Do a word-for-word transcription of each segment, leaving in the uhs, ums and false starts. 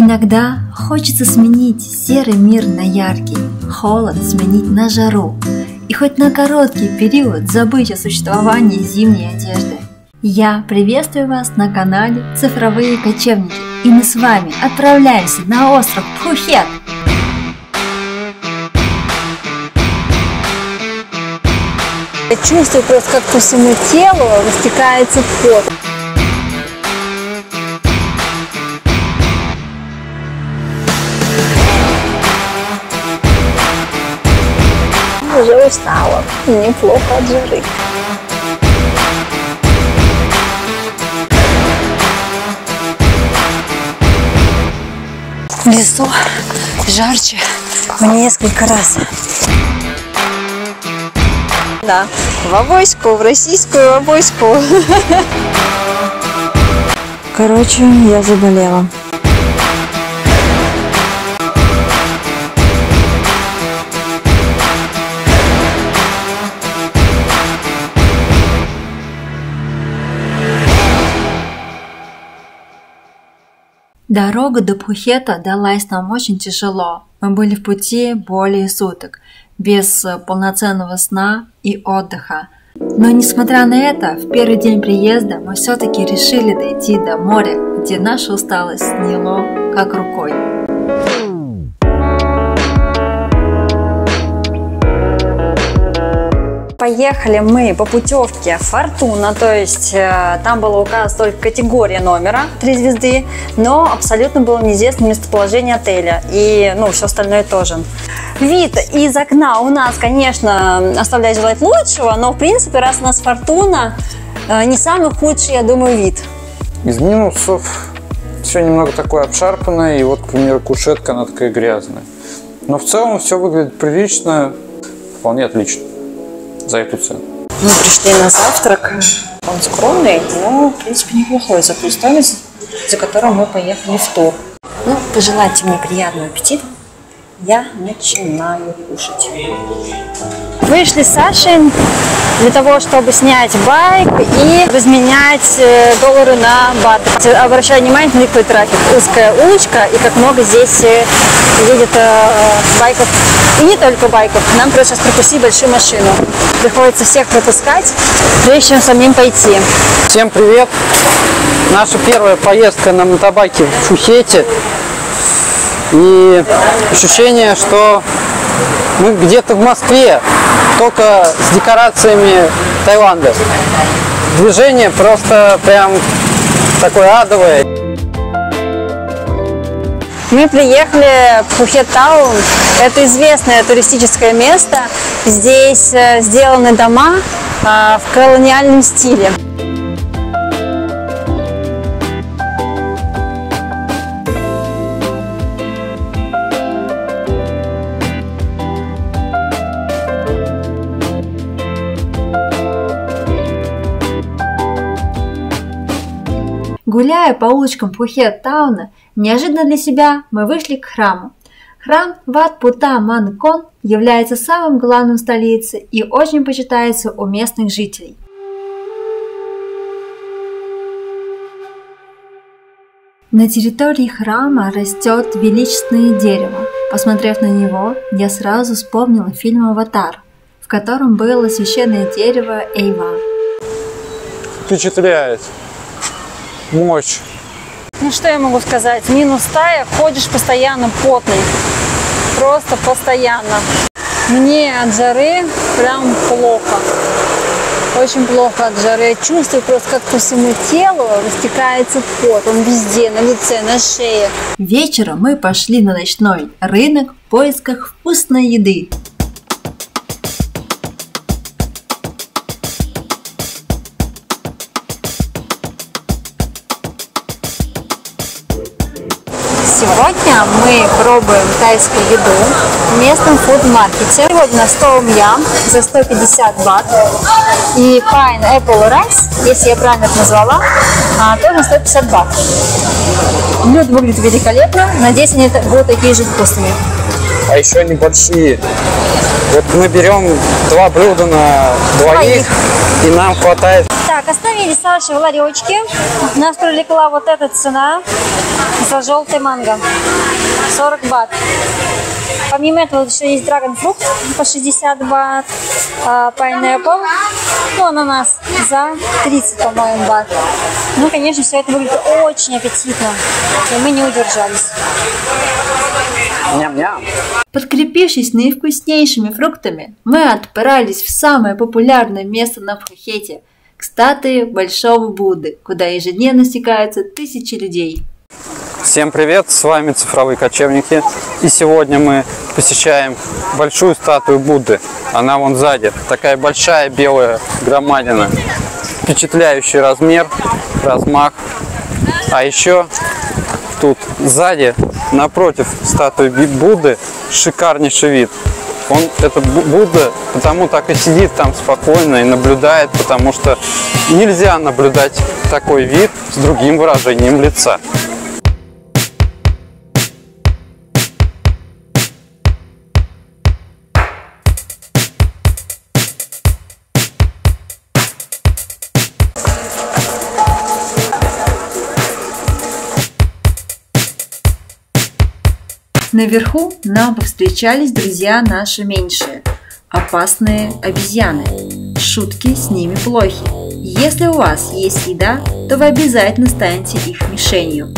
Иногда хочется сменить серый мир на яркий, холод сменить на жару и хоть на короткий период забыть о существовании зимней одежды. Я приветствую вас на канале Цифровые кочевники, и мы с вами отправляемся на остров Пхукет. Я чувствую просто, как по всему телу растекается пот. Уже устала, неплохо от жары. В лесу жарче в несколько раз. Да, в авоську, в российскую авоську. Короче, я заболела. Дорога до Пхукета далась нам очень тяжело. Мы были в пути более суток, без полноценного сна и отдыха. Но несмотря на это, в первый день приезда мы все-таки решили дойти до моря, где наша усталость сняло как рукой. Поехали мы по путевке Фортуна, то есть э, там было указано только категория номера три звезды, но абсолютно было неизвестно местоположение отеля и ну все остальное тоже. Вид из окна у нас, конечно, оставляет желать лучшего, но в принципе, раз у нас Фортуна, э, не самый худший, я думаю, вид. Из минусов все немного такое обшарпанное, и вот, к примеру, кушетка, она такая грязная. Но в целом все выглядит прилично, вполне отлично за эту цену. Мы пришли на завтрак. Он скромный, но, в принципе, неплохой за ту стоимость, за которую мы поехали в тур. Ну, пожелайте мне приятного аппетита. Я начинаю кушать. Вышли с Сашей для того, чтобы снять байк и разменять доллары на баты. Обращаю внимание на легкий трафик. Узкая улочка и как много здесь едет байков. И не только байков. Нам придется сейчас пропустить большую машину. Приходится всех пропускать, прежде чем самим пойти. Всем привет! Наша первая поездка на мотобайке в Пхукете. И ощущение, что мы где-то в Москве, только с декорациями Таиланда. Движение просто прям такое адовое. Мы приехали в Пхукет-таун. Это известное туристическое место. Здесь сделаны дома в колониальном стиле. Гуляя по улочкам Пхукет-тауна, неожиданно для себя мы вышли к храму. Храм Wat Phuta Maan Kon является самым главным в столице и очень почитается у местных жителей. На территории храма растет величественное дерево. Посмотрев на него, я сразу вспомнила фильм «Аватар», в котором было священное дерево Эйва. Впечатляет. Мощь. Ну что я могу сказать? Минус стая, ходишь постоянно потный. Просто постоянно. Мне от жары прям плохо. Очень плохо от жары. Я чувствую просто, как по всему телу растекается пот. Он везде, на лице, на шее. Вечером мы пошли на ночной рынок в поисках вкусной еды. Сегодня мы пробуем тайскую еду в местном фуд-маркете. Сегодня сто ям за сто пятьдесят бат. И pineapple rice, если я правильно это назвала, тоже сто пятьдесят бат. Блюдо выглядит великолепно. Надеюсь, они будут такие же вкусные. А еще они большие. Вот мы берем два блюда на двоих, и нам хватает. Так, остановили Саша в ларечке. Нас привлекла вот эта цена за желтый манго. сорок бат. Помимо этого еще есть драгонфрукт по шестьдесят бат, пайнэппл, ну, ананас за тридцать, по-моему, бат. Ну, конечно, все это выглядит очень аппетитно, и мы не удержались. Ням-ням. Подкрепившись наивкуснейшими фруктами, мы отправились в самое популярное место на Пхукете – к статуе Большого Будды, куда ежедневно стекаются тысячи людей. Всем привет, с вами Цифровые Кочевники, и сегодня мы посещаем большую статую Будды. Она вон сзади, такая большая белая громадина, впечатляющий размер, размах. А еще тут сзади, напротив статуи Будды, шикарнейший вид. Он, этот Будда, потому так и сидит там спокойно и наблюдает, потому что нельзя наблюдать такой вид с другим выражением лица. Наверху нам повстречались друзья наши меньшие, опасные обезьяны. Шутки с ними плохи. Если у вас есть еда, то вы обязательно станете их мишенью.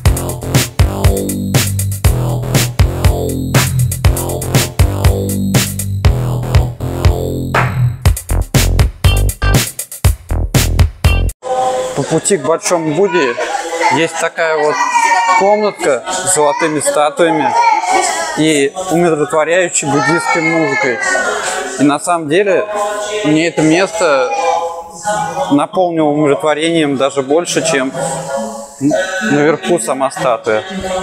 По пути к Большому Будде есть такая вот комнатка с золотыми статуями и умиротворяющей буддийской музыкой. И на самом деле мне это место наполнило умиротворением даже больше, чем наверху сама статуя.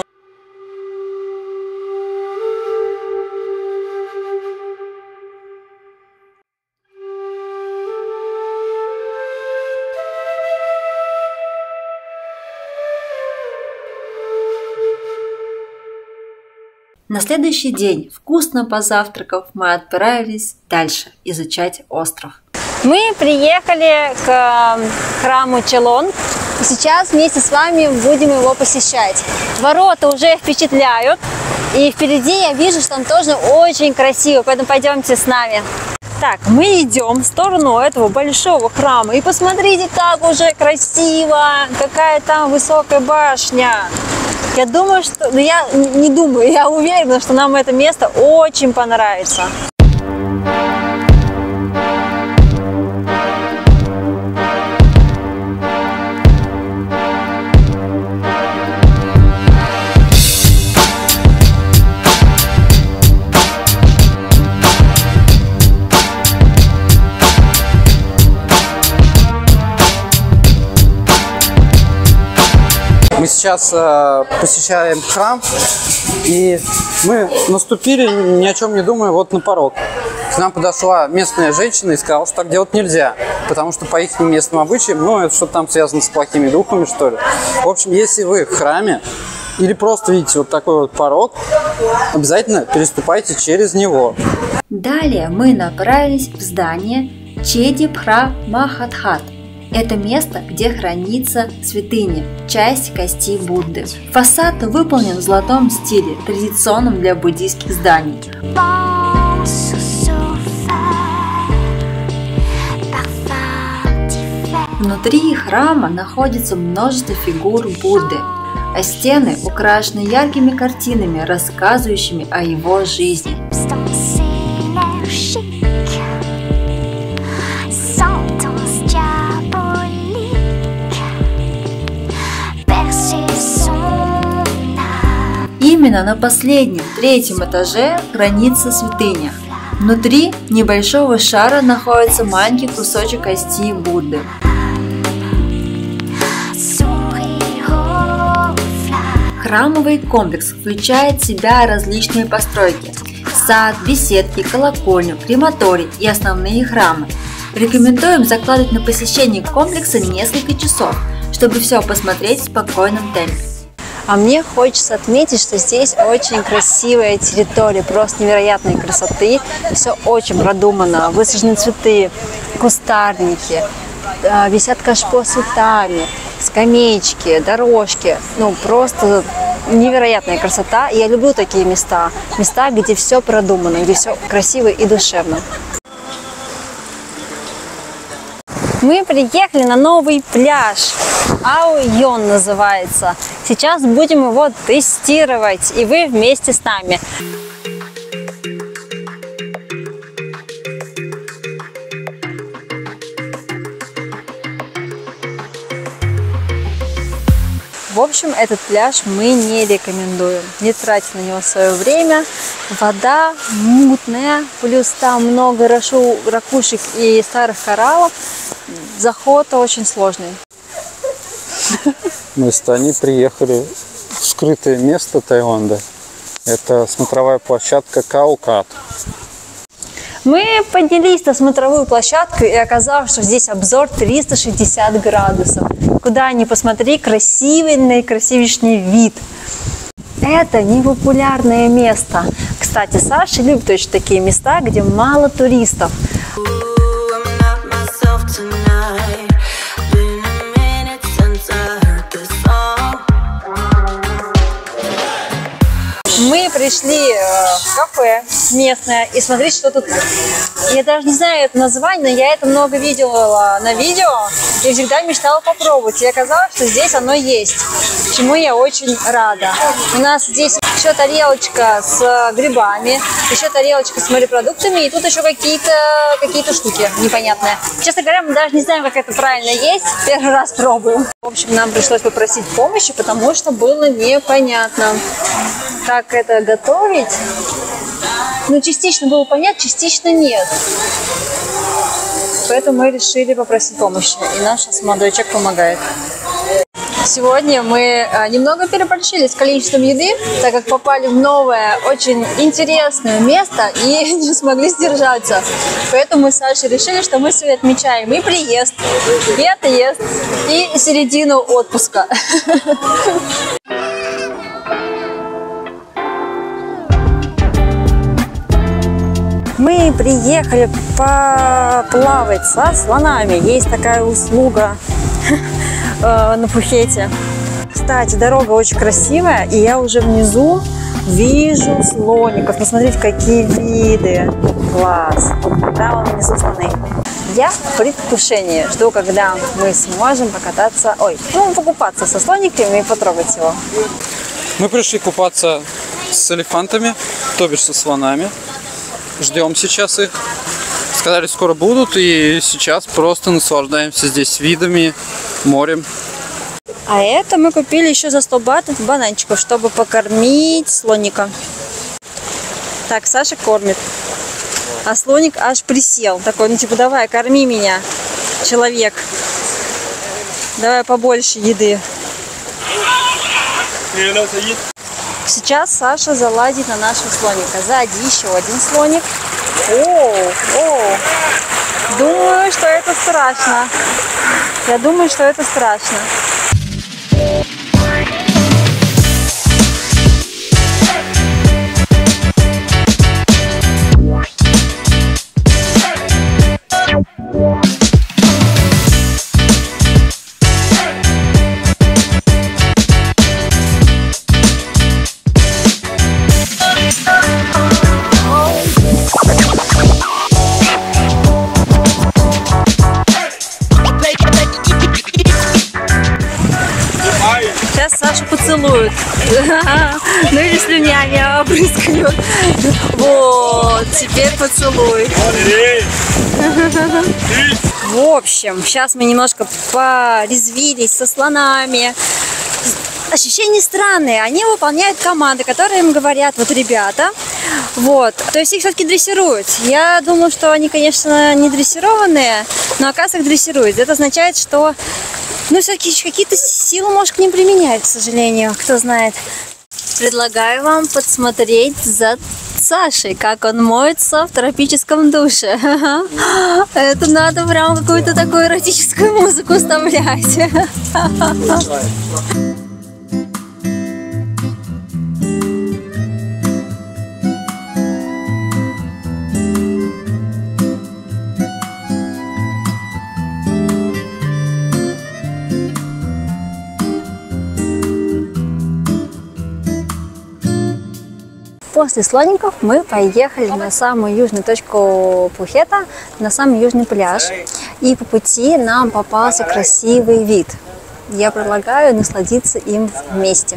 На следующий день, вкусно позавтракав, мы отправились дальше изучать остров. Мы приехали к храму Челон, и сейчас вместе с вами будем его посещать. Ворота уже впечатляют, и впереди я вижу, что там тоже очень красиво, поэтому пойдемте с нами. Так, мы идем в сторону этого большого храма, и посмотрите, как уже красиво, какая там высокая башня. Я думаю, что... Ну, я не думаю, я уверена, что нам это место очень понравится. Мы сейчас э, посещаем храм, и мы наступили, ни о чем не думая, вот на порог. К нам подошла местная женщина и сказала, что так делать нельзя, потому что по их местным обычаям, ну, это что-то там связано с плохими духами, что ли. В общем, если вы в храме или просто видите вот такой вот порог, обязательно переступайте через него. Далее мы направились в здание Чеди Пхра Махатхат. Это место, где хранится святыня, часть кости Будды. Фасад выполнен в золотом стиле, традиционном для буддийских зданий. Внутри храма находится множество фигур Будды, а стены украшены яркими картинами, рассказывающими о его жизни. Именно на последнем, третьем этаже хранится святыня. Внутри небольшого шара находится маленький кусочек кости Будды. Храмовый комплекс включает в себя различные постройки: сад, беседки, колокольню, крематорий и основные храмы. Рекомендуем закладывать на посещение комплекса несколько часов, чтобы все посмотреть в спокойном темпе. А мне хочется отметить, что здесь очень красивая территория, просто невероятной красоты. Все очень продумано, высажены цветы, кустарники. висят кашпо с цветами, скамеечки, дорожки. Ну, просто невероятная красота. Я люблю такие места. Места, где все продумано, где все красиво и душевно. Мы приехали на новый пляж. Аойон называется. Сейчас будем его тестировать, и вы вместе с нами. В общем, этот пляж мы не рекомендуем. Не тратить на него свое время. Вода мутная, плюс там много рашу, ракушек и старых кораллов. Заход очень сложный. Мы с Таней приехали в скрытое место Таиланда. Это смотровая площадка Каукат. Мы поднялись на смотровую площадку, и оказалось, что здесь обзор триста шестьдесят градусов. Куда ни посмотри, красивый, наикрасивейший вид. Это непопулярное место. Кстати, Саша любит очень такие места, где мало туристов. Мы пришли в кафе местное и смотрите, что тут. Я даже не знаю это название, но я это много видела на видео и всегда мечтала попробовать. И оказалось, что здесь оно есть, чему я очень рада. У нас здесь еще тарелочка с грибами, еще тарелочка с морепродуктами, и тут еще какие-то какие-то штуки непонятные. Честно говоря, мы даже не знаем, как это правильно есть. Первый раз пробуем. В общем, нам пришлось попросить помощи, потому что было непонятно, как это готовить. Ну, частично было понятно, частично нет. Поэтому мы решили попросить помощи. И наш сейчас молодой человек помогает. Сегодня мы немного переборщили с количеством еды, так как попали в новое, очень интересное место и не смогли сдержаться. Поэтому мы с Сашей решили, что мы сегодня отмечаем и приезд, и отъезд, и середину отпуска. Мы приехали поплавать со слонами. Есть такая услуга на Пхукете. Кстати, дорога очень красивая, и я уже внизу вижу слоников. Посмотрите, какие виды. Класс. Там вон внизу слоны. Я в предвкушении. Жду, когда мы сможем покататься, ой, ну, покупаться со слониками и потрогать его. Мы пришли купаться с элефантами, то бишь со слонами. Ждем сейчас их. Сказали, скоро будут, и сейчас просто наслаждаемся здесь видами, морем. А это мы купили еще за сто бат бананчиков, чтобы покормить слоника. Так, Саша кормит. А слоник аж присел. Такой, ну типа, давай, корми меня, человек. Давай побольше еды. Сейчас Саша заладит на нашего слоника. Сзади еще один слоник. О, о. Думаю, что это страшно. Я думаю, что это страшно. Сейчас Сашу поцелуют. Ну или слюнями опрыскают. Вот, теперь поцелуй. В общем, сейчас мы немножко порезвились со слонами. Ощущения странные. Они выполняют команды, которые им говорят, вот ребята. Вот. То есть их все-таки дрессируют. Я думала, что они, конечно, не дрессированные, но оказывается их дрессируют. Это означает, что ну, все-таки какие-то силы, может, к ним применяют, к сожалению, кто знает. Предлагаю вам подсмотреть за Сашей, как он моется в тропическом душе. Это надо прям какую-то такую эротическую музыку вставлять. после слоников мы поехали на самую южную точку Пхукета, на самый южный пляж. И по пути нам попался красивый вид. Я предлагаю насладиться им вместе.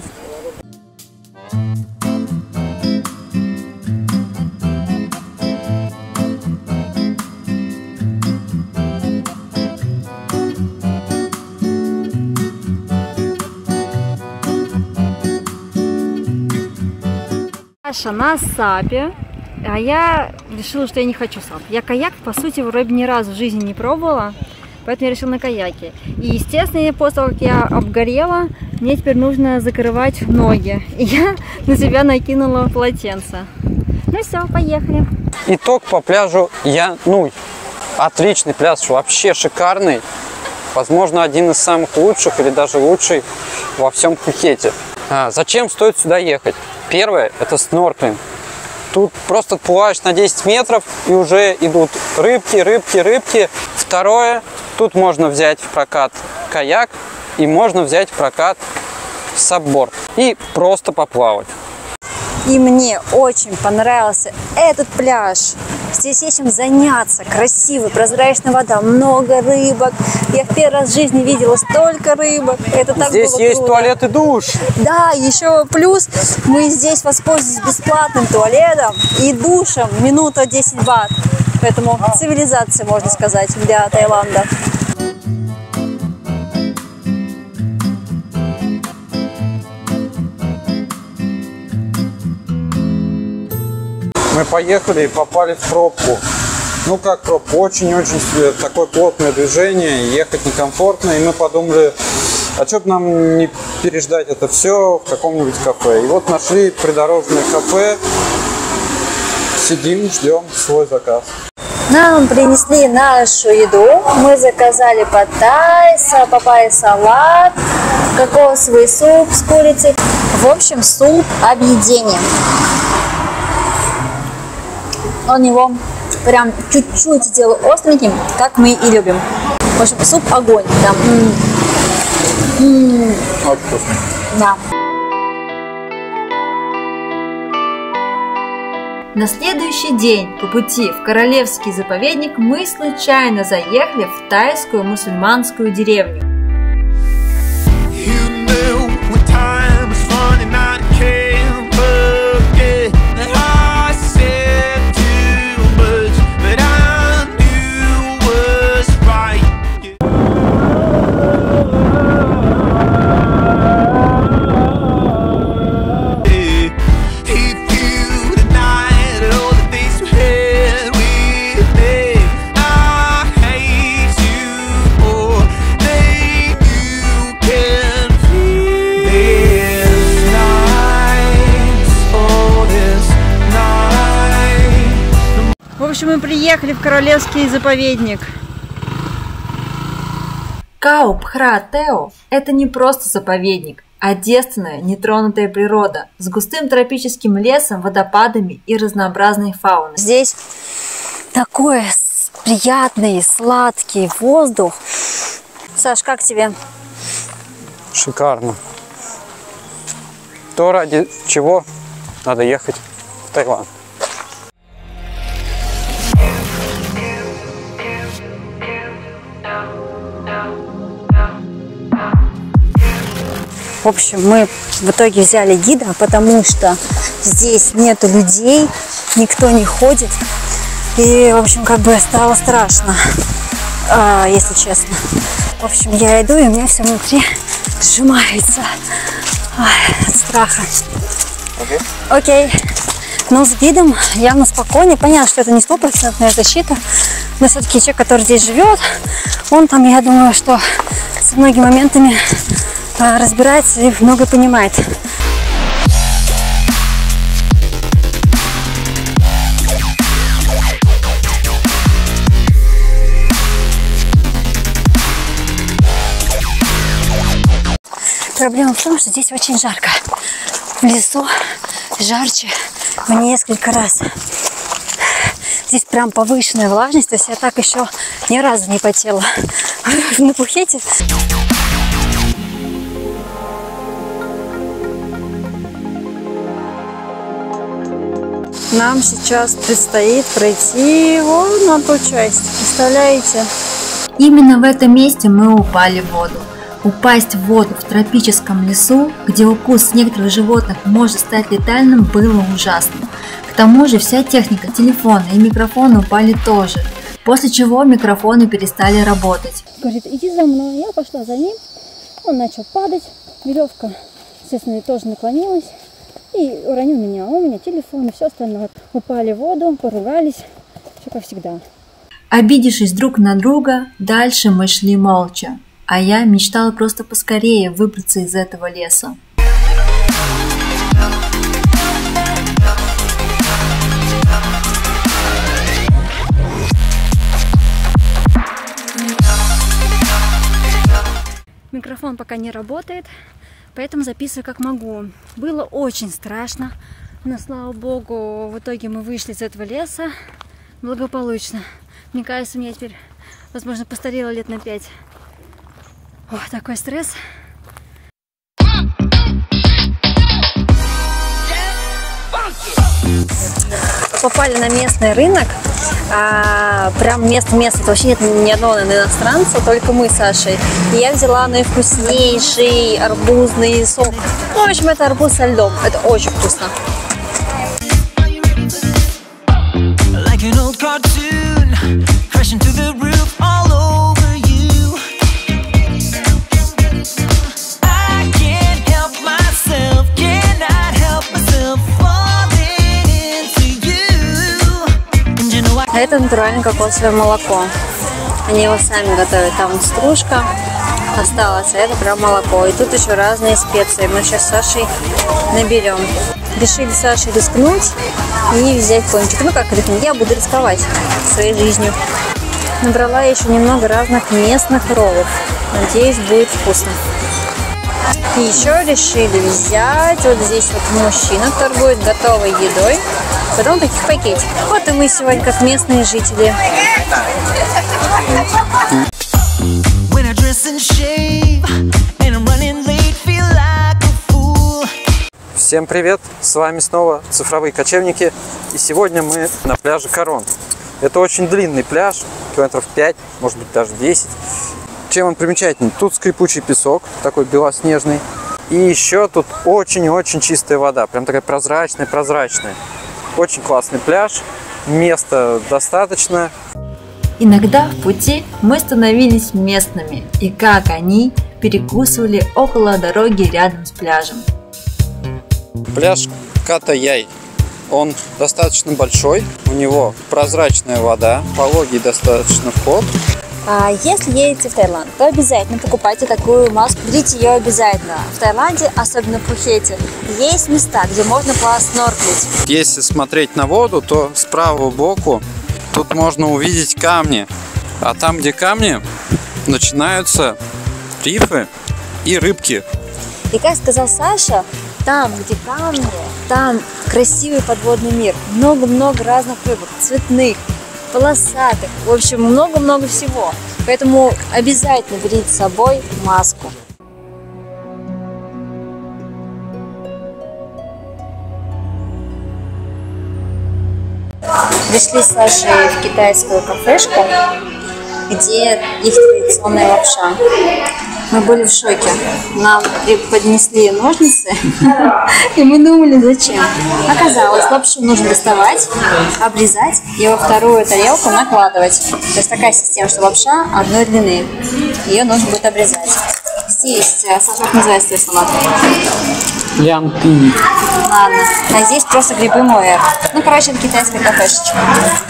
Саша на сапе, а я решила, что я не хочу сап. Я каяк, по сути, вроде ни разу в жизни не пробовала, поэтому я решила на каяке. И, естественно, после того, как я обгорела, мне теперь нужно закрывать ноги. И я на себя накинула полотенце. Ну все, поехали. Итог по пляжу Януй. Отличный пляж, вообще шикарный. Возможно, один из самых лучших или даже лучший во всем Пхукете. А, зачем стоит сюда ехать? Первое – это снорклинг. Тут просто отплываешь на десять метров и уже идут рыбки, рыбки, рыбки. Второе – тут можно взять в прокат каяк и можно взять в прокат сапборд и просто поплавать. И мне очень понравился этот пляж. Здесь есть чем заняться. Красивый, прозрачная вода, много рыбок. Я в первый раз в жизни видела столько рыбок. Это так Здесь было есть круто. туалет и душ. Да, еще плюс мы здесь воспользовались бесплатным туалетом и душем. Минута десять бат. Поэтому цивилизация, можно сказать, для Таиланда. Мы поехали и попали в пробку. Ну как пробку? Очень-очень такое плотное движение, ехать некомфортно. И мы подумали, а что бы нам не переждать это все в каком-нибудь кафе. И вот нашли придорожное кафе. Сидим, ждем свой заказ. Нам принесли нашу еду. Мы заказали пад-тай, папайя салат, кокосовый суп с курицей. В общем, суп объедения. Он его прям чуть-чуть сделал остреньким, как мы и любим. В общем, суп огонь. Там. М-м-м. Очень вкусно. Да. На следующий день по пути в Королевский заповедник мы случайно заехали в тайскую мусульманскую деревню. В общем, мы приехали в Королевский заповедник. Као Пхра Тео – это не просто заповедник, а девственная, нетронутая природа с густым тропическим лесом, водопадами и разнообразной фауной. Здесь такой приятный, сладкий воздух. Саш, как тебе? Шикарно. То, ради чего надо ехать в Таиланд. В общем, мы в итоге взяли гида, потому что здесь нету людей, никто не ходит. И, в общем, как бы стало страшно, если честно. В общем, я иду, и у меня все внутри сжимается от страха. Окей. Окей. Но с гидом явно спокойнее. Понятно, что это не стопроцентная защита, но все-таки человек, который здесь живет, он там, я думаю, что со многими моментами разбирается и много понимает. Проблема в том, что здесь очень жарко. В лесу жарче в несколько раз. Здесь прям повышенная влажность, то есть я так еще ни разу не потела на Пхукете. Нам сейчас предстоит пройти вон на ту часть. Представляете? Именно в этом месте мы упали в воду. Упасть в воду в тропическом лесу, где укус некоторых животных может стать летальным, было ужасно. К тому же вся техника, телефоны и микрофоны упали тоже, после чего микрофоны перестали работать. Говорит, иди за мной. Я пошла за ним. Он начал падать. Веревка, естественно, тоже наклонилась и уронил меня. А у меня телефон и все остальное. Упали в воду, поругались. Все как всегда. Обидевшись друг на друга, дальше мы шли молча. А я мечтала просто поскорее выбраться из этого леса. Микрофон пока не работает, поэтому записываю как могу. Было очень страшно, но, слава богу, в итоге мы вышли из этого леса благополучно. Мне кажется, мне теперь, возможно, постарела лет на пять. О, такой стресс. Попали на местный рынок. А, прям место-место. Вообще нет ни одного, наверное, иностранца, только мы с Сашей. И я взяла наивкуснейший арбузный сок. Ну, в общем, это арбуз со льдом. Это очень вкусно. А это натуральное кокосовое молоко. Они его сами готовят. Там стружка осталась, а это прям молоко. И тут еще разные специи. Мы сейчас с Сашей наберем. Решили с Сашей рискнуть и взять пончик. Ну как рискнуть? Я буду рисковать своей жизнью. Набрала еще немного разных местных роллов. Надеюсь, будет вкусно. И еще решили взять, вот здесь вот мужчина торгует готовой едой, потом таких пакетиков. Вот и мы сегодня как местные жители. Всем привет! С вами снова Цифровые Кочевники. И сегодня мы на пляже Корон. Это очень длинный пляж, километров пять, может быть даже десять. Чем он примечательный? Тут скрипучий песок, такой белоснежный. И еще тут очень-очень чистая вода, прям такая прозрачная-прозрачная. Очень классный пляж, места достаточно. Иногда в пути мы становились местными, и как они перекусывали около дороги рядом с пляжем. Пляж Ката-Яй. Он достаточно большой, у него прозрачная вода, пологий достаточно вход. А если едете в Таиланд, то обязательно покупайте такую маску, берите ее обязательно. В Таиланде, особенно в Пхукете, есть места, где можно поснорклить. Если смотреть на воду, то с правого боку тут можно увидеть камни, а там, где камни, начинаются рифы и рыбки. И как сказал Саша, там, где камни, там красивый подводный мир, много-много разных рыбок, цветных, полосатых, в общем, много-много всего. Поэтому обязательно берите с собой маску. Пришли с Сашей в китайскую кафешку, где их традиционная лапша. Мы были в шоке. Нам поднесли ножницы, и мы думали, зачем. Оказалось, лапшу нужно доставать, обрезать и во вторую тарелку накладывать. То есть такая система, что лапша одной длины. Ее нужно будет обрезать. Здесь, Саша, как называется твой салат? Лянпинь. Ладно. А здесь просто грибы муэр. Ну, короче, это китайская кафешечка.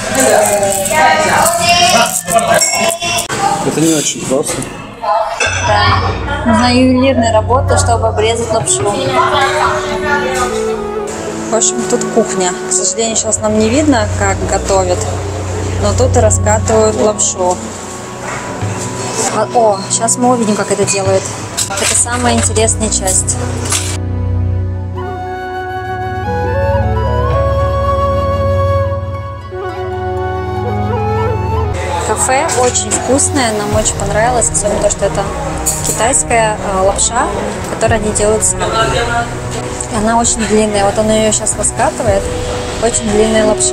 Это не очень просто. Да. Нужна ювелирная работа, чтобы обрезать лапшу. В общем, тут кухня. К сожалению, сейчас нам не видно, как готовят. Но тут и раскатывают лапшу. О, сейчас мы увидим, как это делают. Это самая интересная часть. Кафе очень вкусное, нам очень понравилось, особенно то, что это китайская э, лапша, которую они делают сами. Она очень длинная, вот он ее сейчас раскатывает. Очень длинная лапша.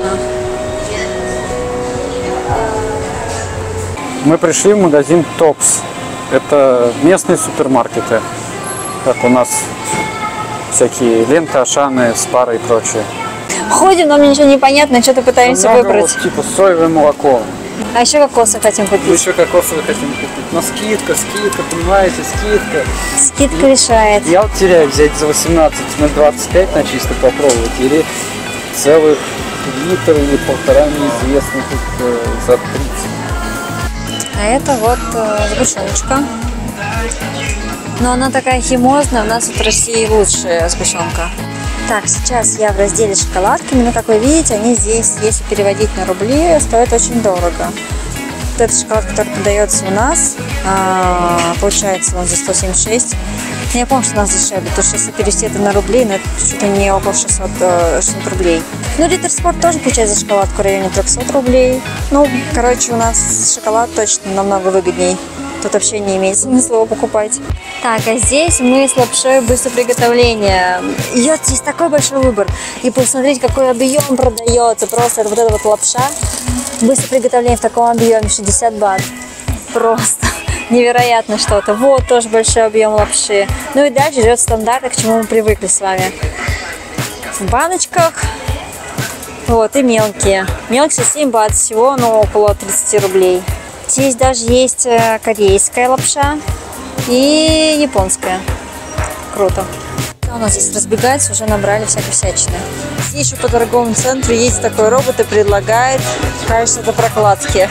Мы пришли в магазин Топс. Это местные супермаркеты. Как у нас всякие ленты, Ашаны, Спары и прочее. Ходим, но мне ничего не понятно, что-то пытаемся Много выбрать. вот, типа соевое молоко. А еще кокосы хотим купить. Еще кокосовые хотим купить. Но скидка, скидка, понимаете, скидка. Скидка решает. Я вот теряю взять за восемнадцать на двадцать пять на чисто попробовать. Или целых литр или полтора неизвестно тут э, за тридцать. А это вот э, сгущеночка. Но она такая химозная, у нас в России лучшая сгущенка. Так, сейчас я в разделе с шоколадками, но как вы видите, они здесь, если переводить на рубли, стоят очень дорого. Вот этот шоколад, который продается у нас, а, получается он за сто семьдесят шесть. Но я помню, что у нас дешевле, потому что если перевести это на рубли, ну, это чуть ли не около шестисот рублей. Ну, Риттер Спорт тоже получается за шоколадку в районе трехсот рублей. Ну, короче, у нас шоколад точно намного выгодней. Тут вообще не имеет смысла его покупать. Так, а здесь мы с лапшой быстрого приготовления. И вот здесь такой большой выбор. И посмотрите, какой объем продается. Просто вот эта вот лапша. Быстрое приготовление в таком объеме, шестьдесят бат. Просто невероятно что-то. Вот тоже большой объем лапши. Ну и дальше идет стандарт, к чему мы привыкли с вами. В баночках. Вот, и мелкие. Мелкие семь бат, всего, ну, около тридцати рублей. Здесь даже есть корейская лапша и японская. Круто. У нас здесь разбегается, уже набрали всякой всячины. Здесь еще по торговому центру есть такой робот и предлагает, кажется, это прокладки.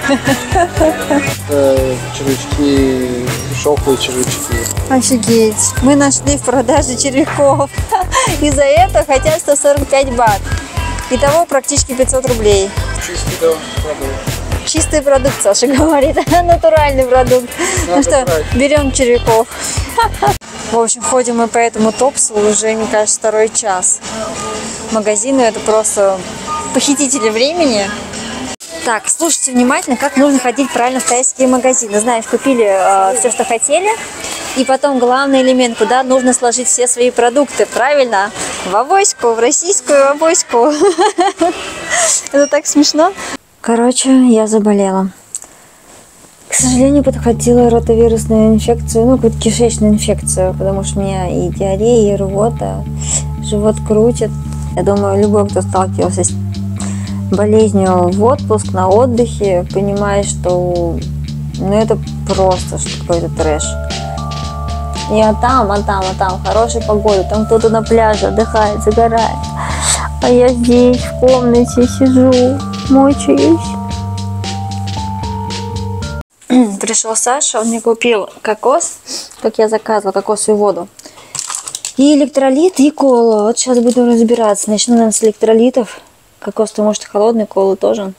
Червячки, шелковые червячки. Офигеть. Мы нашли в продаже червяков. И за это хотят сто сорок пять бат. Итого практически пятьсот рублей. Чистый, да, продукт. Чистый продукт, Саша говорит. Натуральный продукт. Надо ну что, брать. Берем червяков. В общем, ходим мы по этому Топсу уже, мне кажется, второй час. Магазины это просто похитители времени. Так, слушайте внимательно, как нужно ходить правильно в тайские магазины. Знаешь, купили э, все, что хотели. И потом главный элемент, куда нужно сложить все свои продукты. Правильно? В авоську, в российскую авоську. Это так смешно. Короче, я заболела. К сожалению, подхватила ротовирусную инфекцию, ну, какую-то кишечную инфекцию, потому что у меня и диарея, и рвота, живот крутит. Я думаю, любой, кто сталкивался с болезнью в отпуск, на отдыхе, понимает, что ну, это просто какой-то трэш. Я там, а там, а там, хорошая погода, там кто-то на пляже отдыхает, загорает. А я здесь в комнате сижу, мучаюсь. Пришел Саша, он мне купил кокос, как я заказывала, кокосовую воду. И электролит, и колу. Вот сейчас будем разбираться. Начну, наверное, с электролитов. Кокос-то может холодный, колу тоже.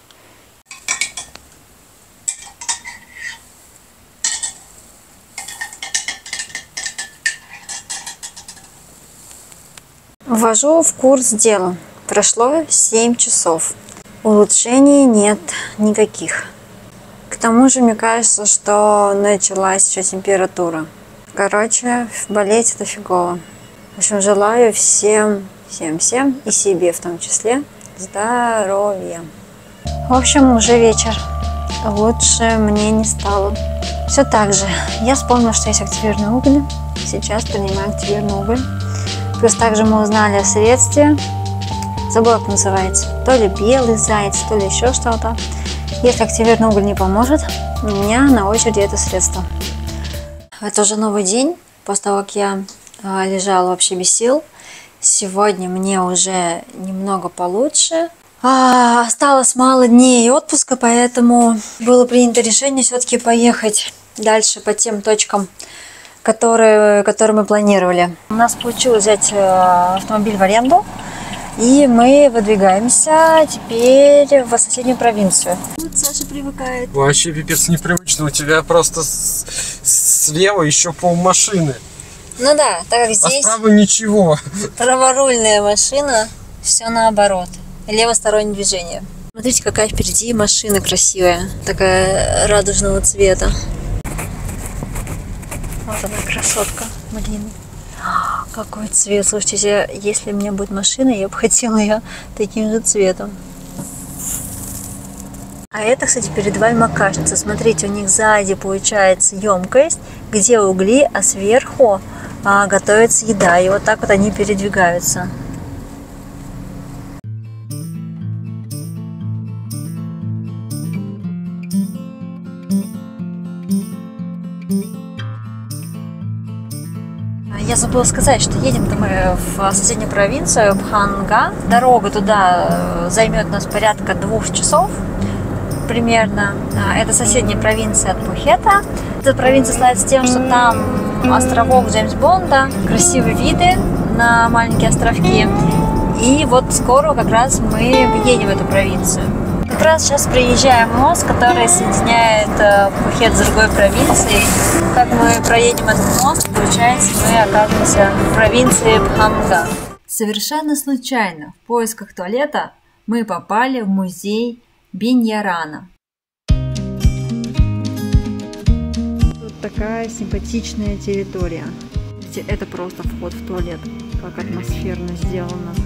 Ввожу в курс дела. Прошло семь часов. Улучшений нет никаких. К тому же, мне кажется, что началась еще температура. Короче, болеть это фигово. В общем, желаю всем, всем, всем, и себе в том числе, здоровья. В общем, уже вечер. Лучше мне не стало. Все так же. Я вспомнила, что есть активированный уголь. Сейчас принимаю активированный уголь. Плюс также мы узнали о средстве. Забыла, как называется. То ли белый заяц, то ли еще что-то. Если активированный уголь не поможет, у меня на очереди это средство. Это уже новый день. После того, как я э, лежала вообще без сил. Сегодня мне уже немного получше. А, осталось мало дней отпуска, поэтому было принято решение все-таки поехать дальше по тем точкам, которые, которые мы планировали. У нас получилось взять э, автомобиль в аренду. И мы выдвигаемся теперь в соседнюю провинцию. Вот Саша привыкает. Вообще пипец непривычно. У тебя просто с слева еще полмашины. Ну да, так как здесь... А справа ничего. Праворульная машина, все наоборот. Левостороннее движение. Смотрите, какая впереди машина красивая. Такая радужного цвета. Вот она, красотка. Блин. Какой цвет? Слушайте, если у меня будет машина, я бы хотела ее таким же цветом. А это, кстати, передаваемая макашница. Смотрите, у них сзади получается емкость, где угли, а сверху а, готовится еда. И вот так вот они передвигаются. Я забыла сказать, что едем-то мы в соседнюю провинцию, Пханга. Дорога туда займет нас порядка двух часов примерно. Это соседняя провинция от Пхукета. Эта провинция славится тем, что там островок Джеймс Бонда, красивые виды на маленькие островки. И вот скоро как раз мы едем в эту провинцию. Как раз сейчас приезжаем мост, который соединяет Пхукет с другой провинцией. Как мы проедем этот мост, получается, мы окажемся в провинции Пханга. Совершенно случайно, в поисках туалета, мы попали в музей Биньярана. Тут такая симпатичная территория. Это просто вход в туалет, как атмосферно сделано.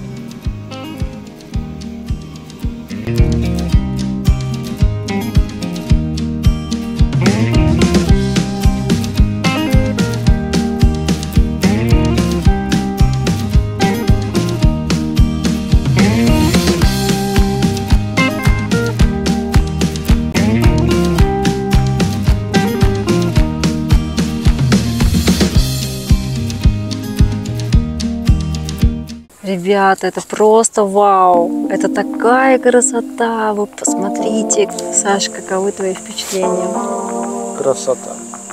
Ребята, это просто вау! Это такая красота! Вы посмотрите, Саш, каковы твои впечатления? Красота.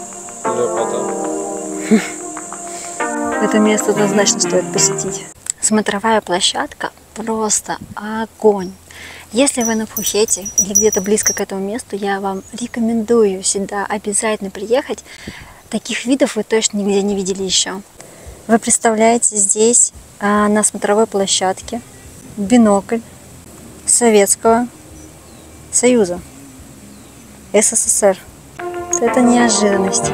Лепота. Это место однозначно стоит посетить. Смотровая площадка просто огонь. Если вы на Пхукете или где-то близко к этому месту, я вам рекомендую сюда обязательно приехать. Таких видов вы точно нигде не видели еще. Вы представляете, здесь а, на смотровой площадке бинокль Советского Союза, СССР. Это неожиданность.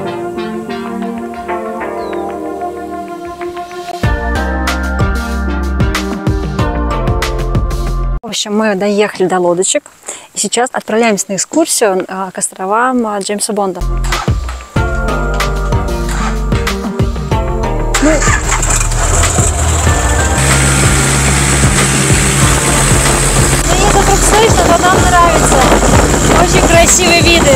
В общем, мы доехали до лодочек и сейчас отправляемся на экскурсию а, к островам а, Джеймса Бонда. Ну, мне вокруг слышно, но нам нравится. Очень красивые виды.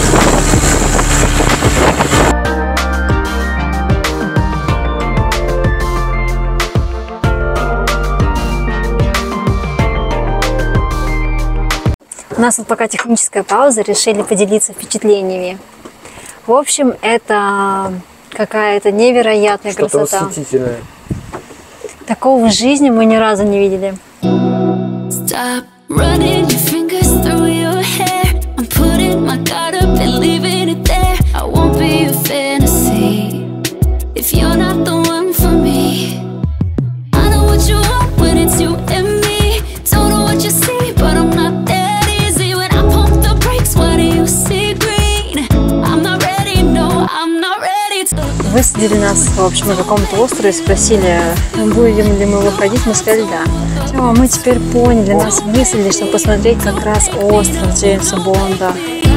У нас вот пока техническая пауза, решили поделиться впечатлениями. В общем, это какая-то невероятная Что-то красота. восхитительное. Такого в жизни мы ни разу не видели. Stop running your fingers through your hair. I'm putting my guard up and leaving it there. I won't be a fantasy if you're not the one for me. I know what you want when it's you and me. Don't know what you see, but I'm not that easy. When I pump the brakes, why do you see green? I'm not ready, no, I'm not ready. Высадили нас, в общем, на каком-то острове, спросили, будем ли мы выходить, мы сказали да. Все, мы теперь поняли, нас высадили, чтобы посмотреть как раз остров Джеймса Бонда.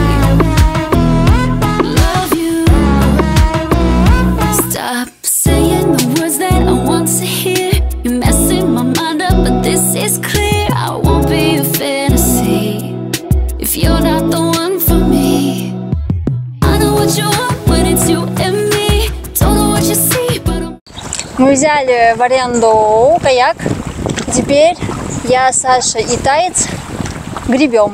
Мы взяли в аренду каяк. Теперь я, Саша и Таец гребем.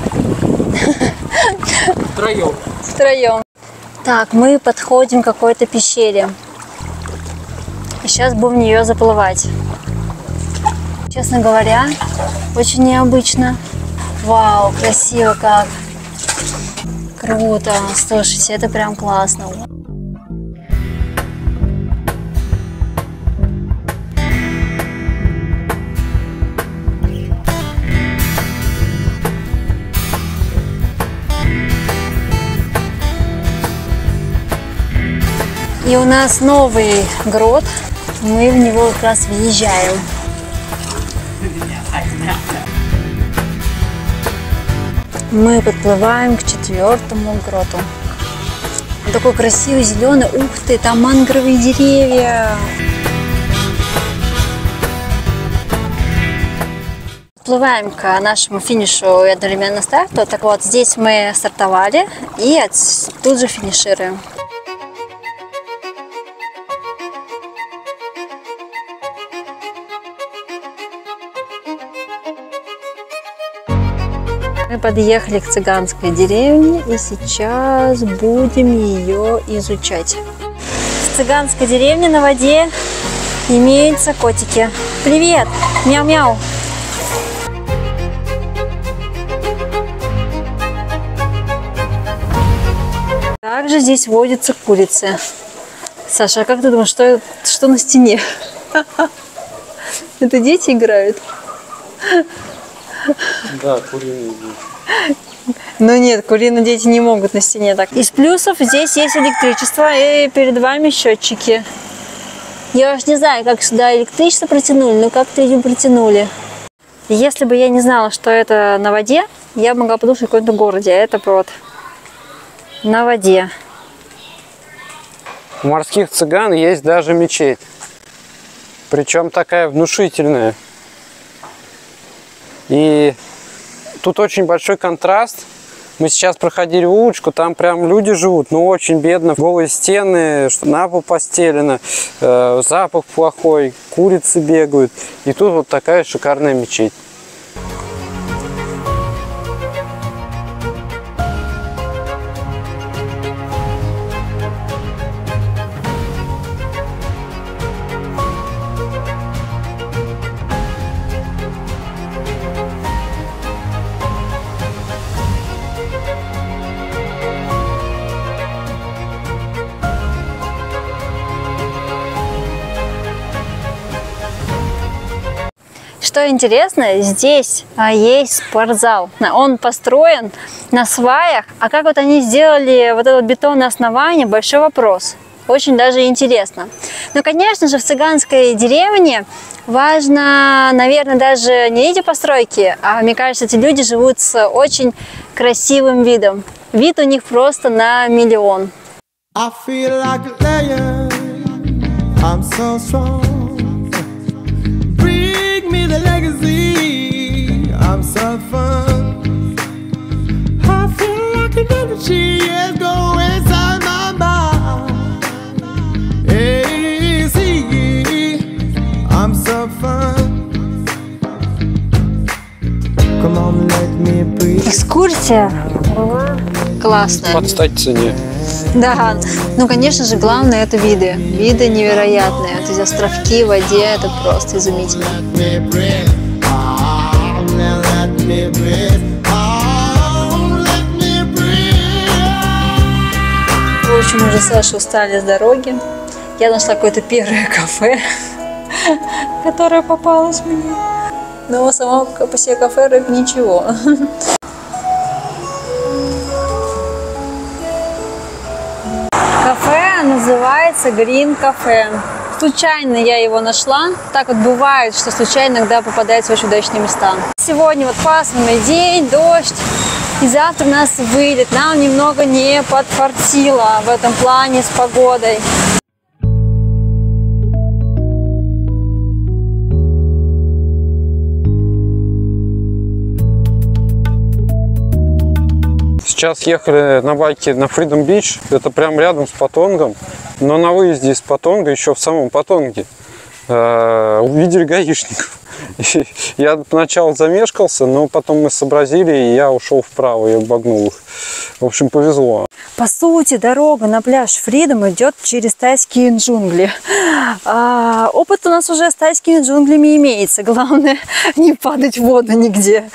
Втроем. Втроем. Так, мы подходим к какой-то пещере. И сейчас будем в нее заплывать. Честно говоря, очень необычно. Вау, красиво как. Круто. Слушайте, это прям классно. И у нас новый грот Мы в него как раз въезжаем. Мы подплываем к четвертому гроту. Он такой красивый, зеленый. Ух ты, там мангровые деревья. Подплываем к нашему финишу и одновременно старту. Так вот, здесь мы стартовали и тут же финишируем. Мы подъехали к цыганской деревне и сейчас будем ее изучать. В цыганской деревне на воде имеются котики. Привет! Мяу-мяу! Также здесь водятся курицы. Саша, а как ты думаешь, что, что на стене? Это дети играют? Да, куриные дети. Но нет, куриные дети не могут на стене так. Из плюсов здесь есть электричество и перед вами счетчики. Я уж не знаю, как сюда электричество протянули, но как-то его протянули. Если бы я не знала, что это на воде, я бы могла подумать, что в каком-то городе, а это вот на воде. У морских цыган есть даже мечеть. Причем такая внушительная. И тут очень большой контраст. Мы сейчас проходили улочку, там прям люди живут, но очень бедно. Голые стены, на пол постелено, э, запах плохой, курицы бегают. И тут вот такая шикарная мечеть. Что интересно, здесь а, есть спортзал. Он построен на сваях. А как вот они сделали вот это бетонное основание, большой вопрос. Очень даже интересно. Но, конечно же, в цыганской деревне важно, наверное, даже не эти постройки, а, мне кажется, эти люди живут с очень красивым видом. Вид у них просто на миллион. I feel like a lion. I'm so strong. The legacy, I'm so fun. I feel like an energy is going inside my mind. Hey, see, I'm so fun. Come on, let me breathe. Экскурсия классная. Под стать цене. Да, ну, конечно же, главное это виды. Виды невероятные. Вот эти островки в воде, это просто изумительно. В общем, уже Саша устали с дороги. Я нашла какое-то первое кафе, которое попалось мне. Но само по себе кафе рэп ничего. Кафе называется Green Cafe. Случайно я его нашла. Так вот бывает, что случайно иногда попадаются в очень удачные места. Сегодня вот пасмурный день, дождь. И завтра у нас вылет. Нам немного не подфартило в этом плане с погодой. Сейчас ехали на байке на Freedom Beach, это прям рядом с Патонгом, но на выезде из Патонга, еще в самом Патонге, э, увидели гаишников. И я поначалу замешкался, но потом мы сообразили, и я ушел вправо и обогнул их. В общем, повезло. По сути, дорога на пляж Freedom идет через тайские джунгли. А, опыт у нас уже с тайскими джунглями имеется. Главное, не падать в воду нигде.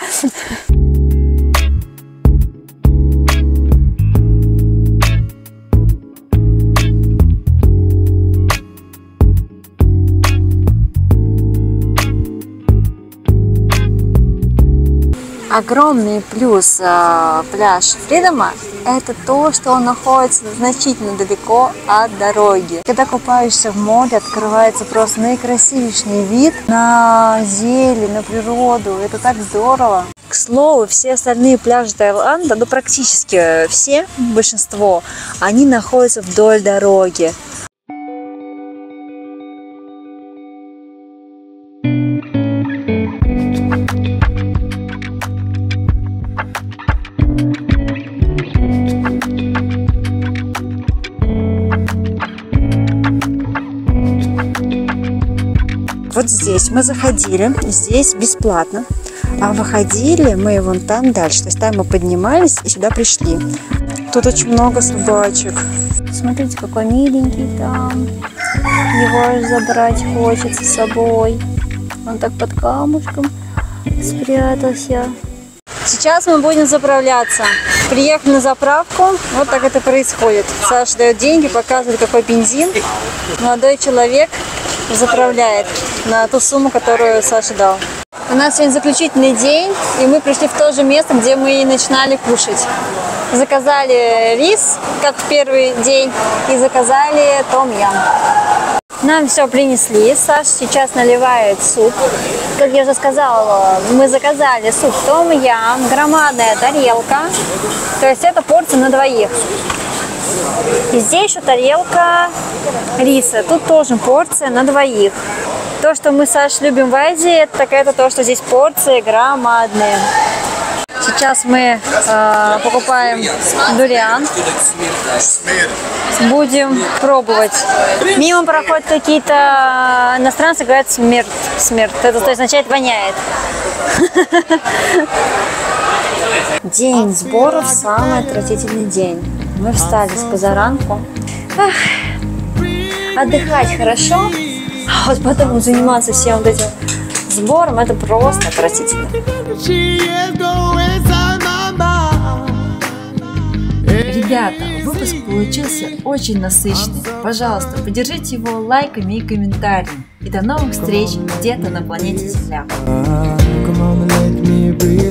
Огромный плюс э, пляж Фридома – это то, что он находится значительно далеко от дороги. Когда купаешься в море, открывается просто наикрасивейший вид на зелень, на природу. Это так здорово. К слову, все остальные пляжи Таиланда, ну практически все, большинство, они находятся вдоль дороги. Вот здесь мы заходили, здесь бесплатно, а выходили мы вон там дальше, то есть там мы поднимались и сюда пришли. Тут очень много собачек. Смотрите, какой миленький там, его аж забрать хочется с собой. Он так под камушком спрятался. Сейчас мы будем заправляться. Приехали на заправку, вот так это происходит. Саша дает деньги, показывает, какой бензин. Молодой человек заправляет на ту сумму, которую Саша дал. У нас сегодня заключительный день, и мы пришли в то же место, где мы и начинали кушать. Заказали рис, как в первый день, и заказали том-ям. Нам все принесли, Саша сейчас наливает суп. Как я уже сказала, мы заказали суп том-ям, громадная тарелка, то есть это порция на двоих. И здесь еще тарелка риса, тут тоже порция на двоих. То, что мы с Сашей любим в Азии, так это то, что здесь порции громадные. Сейчас мы э, покупаем дуриан, будем пробовать. Мимо проходят какие-то иностранцы, говорят смерть, смерть. Это то есть означает воняет. День сборов самый отвратительный день. Мы встали с позаранку. Ах, отдыхать хорошо, а вот потом заниматься всем вот этим сбором, это просто отвратительно. Ребята, выпуск получился очень насыщенный. Пожалуйста, поддержите его лайками и комментариями. И до новых встреч где-то на планете Земля.